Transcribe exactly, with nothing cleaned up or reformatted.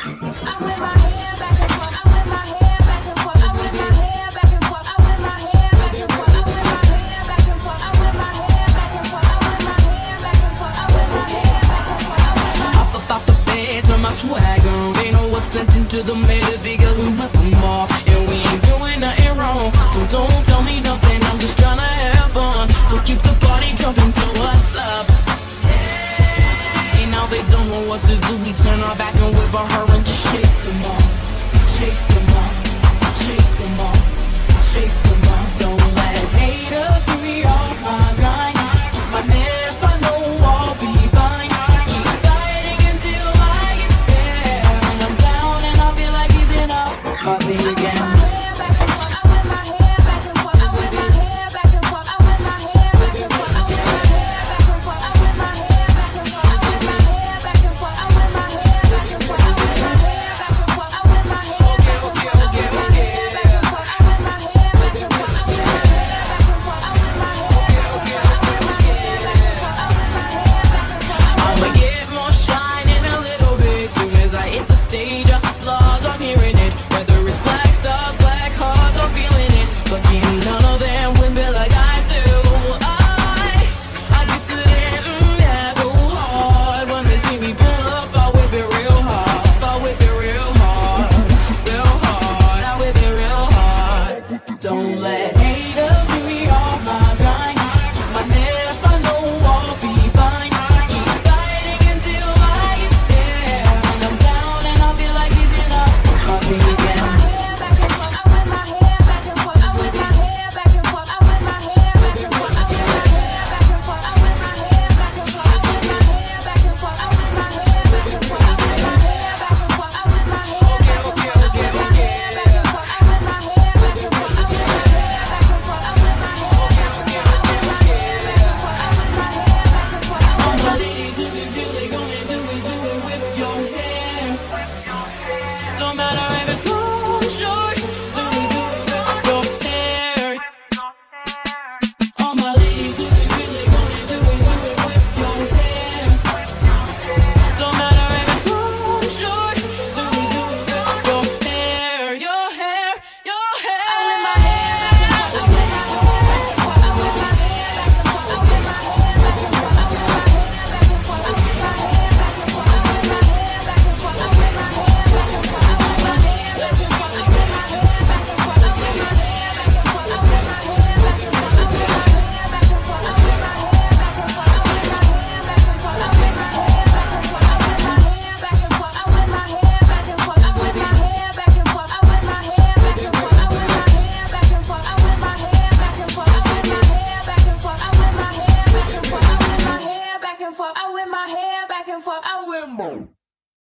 Swagger, ain't no attention to the haters because we rip them off, and we ain't doing nothing wrong. So don't tell me nothing, I'm just tryna have fun. So keep the party jumping, so what's up? Hey, now they don't know what to do. We turn our back and whip on her and just shake them off, shake them off, shake them off, shake them off. Don't let haters get me off my grind. My head if I know I'll be fine. Keep fighting until I get there. When I'm down and I feel like giving up, I'll be again. Don't let haters get me off my grind. My head if I know I'll be fine. Keep fighting until I get there. When I'm down and I feel like giving up, I'll be again. No matter if it's long or short, do we do it with your hair? All my ladies, do we really gonna do it, do it with your hair? Don't matter if it's long or short, do we do it with your hair? Your hair, your hair. I wear my hair back and forth, I wear my hair back and forth, I wear my hair back and forth, I wear my hair back and forth, I wear my hair back and forth, I wear my hair back and forth, I wear my hair back and forth. I wear my hair back and forth, I wear more.